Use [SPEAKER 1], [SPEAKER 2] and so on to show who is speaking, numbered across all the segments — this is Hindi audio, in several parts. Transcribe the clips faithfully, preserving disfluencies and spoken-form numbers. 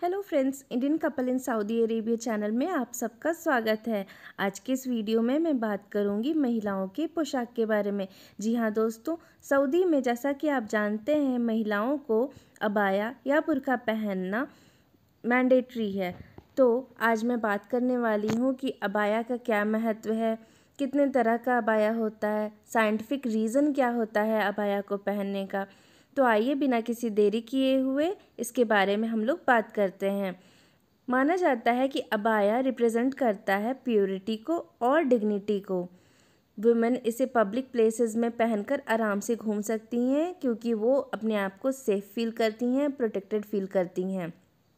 [SPEAKER 1] Hello friends, Indian couple in Saudi Arabia channel में आप सबका स्वागत है। आज के इस वीडियो में मैं बात करूंगी महिलाओं के पोशाक के बारे में। जी हाँ दोस्तों, सऊदी में जैसा कि आप जानते हैं महिलाओं को अबाया या बुर्का पहनना मैंडेटरी है। तो आज मैं बात करने वाली हूँ कि अबाया का क्या महत्व है, कितने तरह का अबाया होता है, साइंटिफिक रीज़न क्या होता है अबाया को पहनने का। तो आइए बिना किसी देरी किए हुए इसके बारे में हम लोग बात करते हैं। माना जाता है कि अबाया रिप्रेजेंट करता है प्योरिटी को और डिग्निटी को। वुमेन इसे पब्लिक प्लेसेस में पहनकर आराम से घूम सकती हैं क्योंकि वो अपने आप को सेफ फील करती हैं, प्रोटेक्टेड फील करती हैं।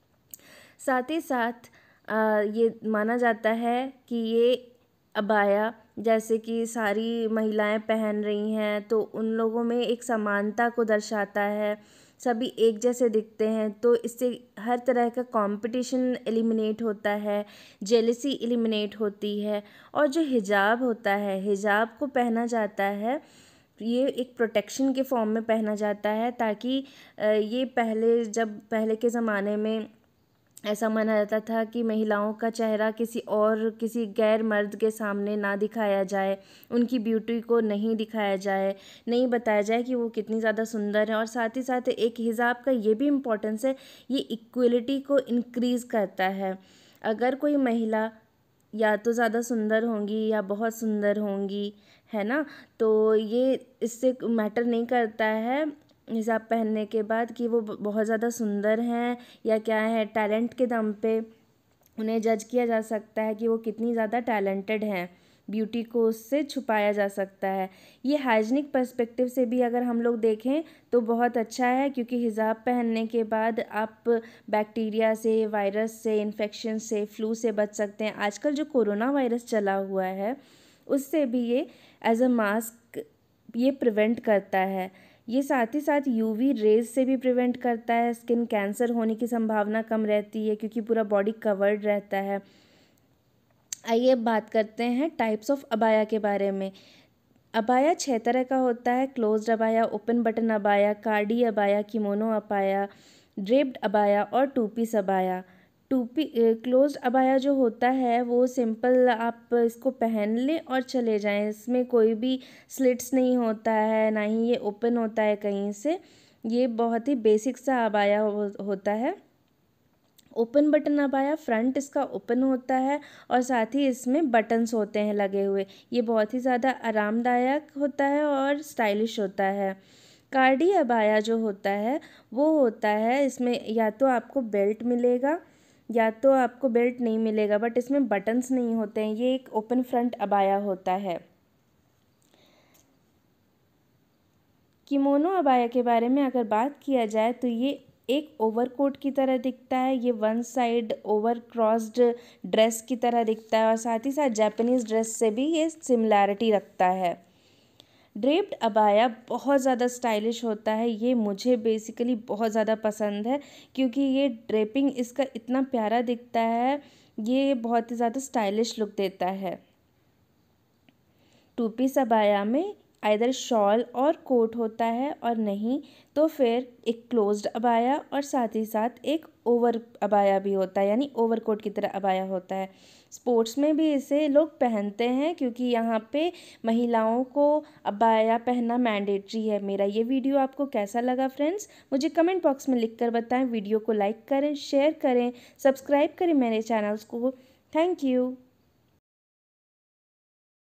[SPEAKER 1] साथ ही साथ आ, ये माना जाता है कि ये अबाया जैसे कि सारी महिलाएं पहन रही हैं तो उन लोगों में एक समानता को दर्शाता है, सभी एक जैसे दिखते हैं। तो इससे हर तरह का कंपटीशन एलिमिनेट होता है, जेलसी एलिमिनेट होती है। और जो हिजाब होता है, हिजाब को पहना जाता है, ये एक प्रोटेक्शन के फॉर्म में पहना जाता है ताकि ये पहले जब पहले के ज़माने में ऐसा माना जाता था कि महिलाओं का चेहरा किसी और किसी गैर मर्द के सामने ना दिखाया जाए, उनकी ब्यूटी को नहीं दिखाया जाए, नहीं बताया जाए कि वो कितनी ज़्यादा सुंदर है। और साथ ही साथ एक हिजाब का ये भी इम्पोर्टेंस है, ये इक्वलिटी को इंक्रीज़ करता है। अगर कोई महिला या तो ज़्यादा सुंदर होंगी या बहुत सुंदर होंगी, है ना, तो ये इससे मैटर नहीं करता है हिजाब पहनने के बाद कि वो बहुत ज़्यादा सुंदर हैं या क्या है। टैलेंट के दम पे उन्हें जज किया जा सकता है कि वो कितनी ज़्यादा टैलेंटेड हैं, ब्यूटी को उससे छुपाया जा सकता है। ये हाइजीनिक पर्सपेक्टिव से भी अगर हम लोग देखें तो बहुत अच्छा है क्योंकि हिजाब पहनने के बाद आप बैक्टीरिया से, वायरस से, इन्फेक्शन से, फ्लू से बच सकते हैं। आजकल जो कोरोना वायरस चला हुआ है उससे भी ये एज अ मास्क ये प्रिवेंट करता है। ये साथ ही साथ यूवी रेज से भी प्रिवेंट करता है, स्किन कैंसर होने की संभावना कम रहती है क्योंकि पूरा बॉडी कवर्ड रहता है। आइए अब बात करते हैं टाइप्स ऑफ अबाया के बारे में। अबाया छः तरह का होता है: क्लोज्ड अबाया, ओपन बटन अबाया, कार्डी अबाया, किमोनो अबाया, ड्रेप्ड अबाया और टू पीस अबाया। टू पी क्लोज्ड अबाया जो होता है वो सिंपल आप इसको पहन लें और चले जाएं, इसमें कोई भी स्लिट्स नहीं होता है, ना ही ये ओपन होता है कहीं से। ये बहुत ही बेसिक सा अबाया हो, होता है। ओपन बटन अबाया, फ्रंट इसका ओपन होता है और साथ ही इसमें बटन्स होते हैं लगे हुए। ये बहुत ही ज़्यादा आरामदायक होता है और स्टाइलिश होता है। कार्डी अबाया जो होता है वो होता है, इसमें या तो आपको बेल्ट मिलेगा या तो आपको बेल्ट नहीं मिलेगा, बट इसमें बटन्स नहीं होते हैं। ये एक ओपन फ्रंट अबाया होता है। किमोनो अबाया के बारे में अगर बात किया जाए तो ये एक ओवरकोट की तरह दिखता है। ये one side over crossed dress की तरह दिखता है और साथ ही साथ जापानीज़ ड्रेस से भी ये सिमिलैरिटी रखता है। ड्रेप्ड अबाया बहुत ज़्यादा स्टाइलिश होता है। ये मुझे बेसिकली बहुत ज़्यादा पसंद है क्योंकि ये ड्रेपिंग इसका इतना प्यारा दिखता है, ये बहुत ही ज़्यादा स्टाइलिश लुक देता है। टू पीस अबाया में आइदर शॉल और कोट होता है और नहीं तो फिर एक क्लोज्ड अबाया और साथ ही साथ एक ओवर अबाया भी होता है, यानी ओवर कोट की तरह अबाया होता है। स्पोर्ट्स में भी इसे लोग पहनते हैं क्योंकि यहाँ पे महिलाओं को अबाया पहनना मैंडेटरी है। मेरा ये वीडियो आपको कैसा लगा फ्रेंड्स, मुझे कमेंट बॉक्स में लिख कर बताएं। वीडियो को लाइक करें, शेयर करें, सब्सक्राइब करें मेरे चैनल्स को। Thank you.